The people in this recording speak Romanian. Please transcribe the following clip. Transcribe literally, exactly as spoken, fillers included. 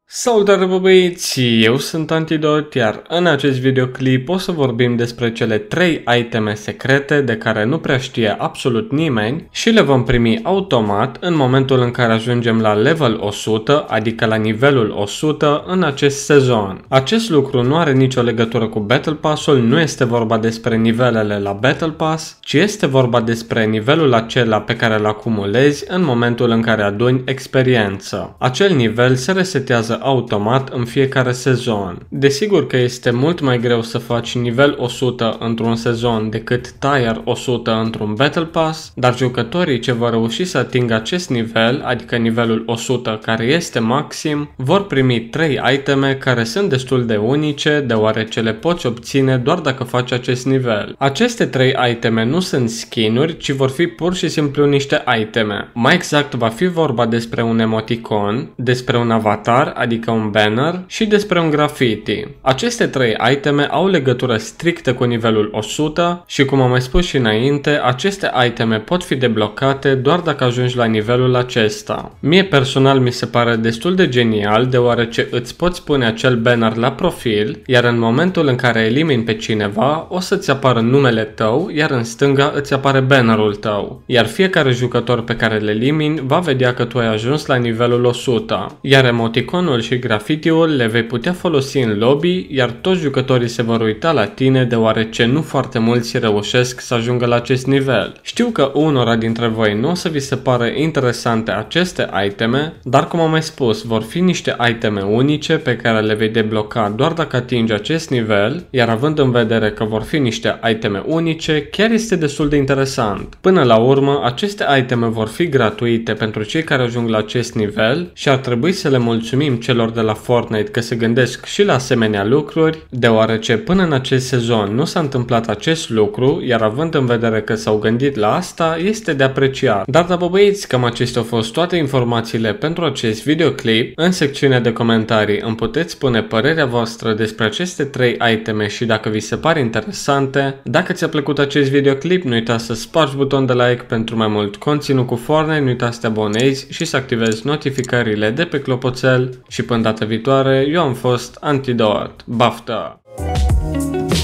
Salutare băieți, eu sunt Antidot, iar în acest videoclip o să vorbim despre cele trei iteme secrete de care nu prea știe absolut nimeni și le vom primi automat în momentul în care ajungem la level o sută, adică la nivelul o sută în acest sezon. Acest lucru nu are nicio legătură cu Battle Pass-ul, nu este vorba despre nivelele la Battle Pass, ci este vorba despre nivelul acela pe care îl acumulezi în momentul în care aduni experiență. Acel nivel se resetează automat în fiecare sezon. Desigur că este mult mai greu să faci nivel o sută într-un sezon decât tier o sută într-un Battle Pass, dar jucătorii ce vor reuși să atingă acest nivel, adică nivelul o sută care este maxim, vor primi trei iteme care sunt destul de unice, deoarece le poți obține doar dacă faci acest nivel. Aceste trei iteme nu sunt skin-uri, ci vor fi pur și simplu niște iteme. Mai exact va fi vorba despre un emoticon, despre un avatar, adică un banner, și despre un graffiti. Aceste trei iteme au legătură strictă cu nivelul o sută și, cum am mai spus și înainte, aceste iteme pot fi deblocate doar dacă ajungi la nivelul acesta. Mie personal mi se pare destul de genial, deoarece îți poți pune acel banner la profil, iar în momentul în care elimini pe cineva, o să-ți apară numele tău, iar în stânga îți apare bannerul tău. Iar fiecare jucător pe care le elimini va vedea că tu ai ajuns la nivelul o sută. Iar emoticonul și grafitiul le vei putea folosi în lobby, iar toți jucătorii se vor uita la tine, deoarece nu foarte mulți reușesc să ajungă la acest nivel. Știu că unora dintre voi nu o să vi se pare interesante aceste iteme, dar cum am mai spus, vor fi niște iteme unice pe care le vei debloca doar dacă atingi acest nivel, iar având în vedere că vor fi niște iteme unice, chiar este destul de interesant. Până la urmă, aceste iteme vor fi gratuite pentru cei care ajung la acest nivel și ar trebui să le mulțumim celor de la Fortnite că se gândesc și la asemenea lucruri, deoarece până în acest sezon nu s-a întâmplat acest lucru, iar având în vedere că s-au gândit la asta, este de apreciat. Dar da, băieți, cam acestea au fost toate informațiile pentru acest videoclip. În secțiunea de comentarii îmi puteți spune părerea voastră despre aceste trei iteme și dacă vi se par interesante. Dacă ți-a plăcut acest videoclip, nu uita să spargi butonul de like pentru mai mult conținut cu Fortnite, nu uita să te abonezi și să activezi notificările de pe clopoțel. Și până data viitoare, eu am fost Antidot. Baftă!